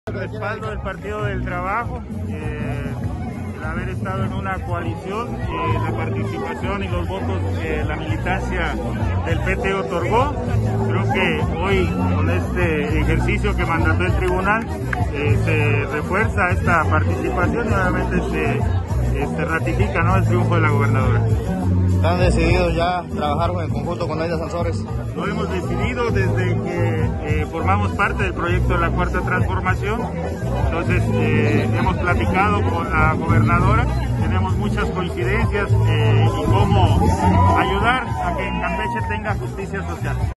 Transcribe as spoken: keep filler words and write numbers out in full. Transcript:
El respaldo del Partido del Trabajo, eh, el haber estado en una coalición, eh, la participación y los votos que la militancia del P T otorgó. Creo que hoy, con este ejercicio que mandató el tribunal, eh, se refuerza esta participación y nuevamente se este, ratifica, ¿no?, el triunfo de la gobernadora. ¿Han decidido ya trabajar en conjunto con Aida Sansores? Lo hemos decidido desde que eh, formamos parte del proyecto de la Cuarta Transformación. Entonces eh, hemos platicado con la gobernadora, tenemos muchas coincidencias eh, y cómo ayudar a que en Campeche tenga justicia social.